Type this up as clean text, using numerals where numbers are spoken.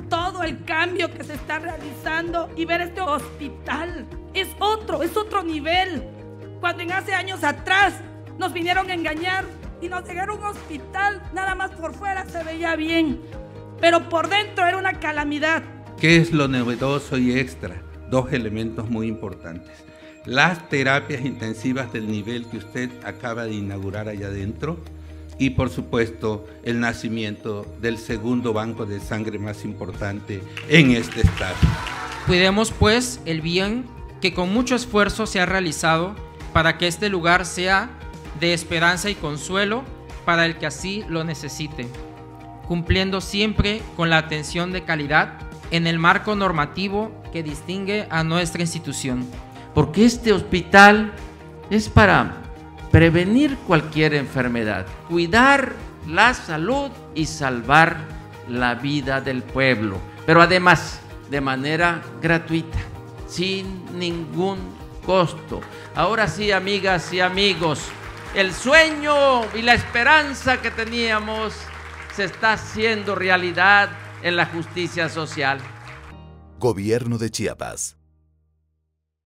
todo el cambio que se está realizando y ver este hospital. Es otro nivel. Cuando en hace años atrás nos vinieron a engañar y nos llegaron a un hospital, nada más por fuera se veía bien, pero por dentro era una calamidad. ¿Qué es lo novedoso y extra? Dos elementos muy importantes. Las terapias intensivas del nivel que usted acaba de inaugurar allá adentro y, por supuesto, el nacimiento del segundo banco de sangre más importante en este estado. Cuidemos, pues, el bien que con mucho esfuerzo se ha realizado para que este lugar sea de esperanza y consuelo para el que así lo necesite, cumpliendo siempre con la atención de calidad en el marco normativo que distingue a nuestra institución. Porque este hospital es para prevenir cualquier enfermedad, cuidar la salud y salvar la vida del pueblo, pero además de manera gratuita, sin ningún costo. Ahora sí, amigas y amigos, el sueño y la esperanza que teníamos se está haciendo realidad en la justicia social. Gobierno de Chiapas.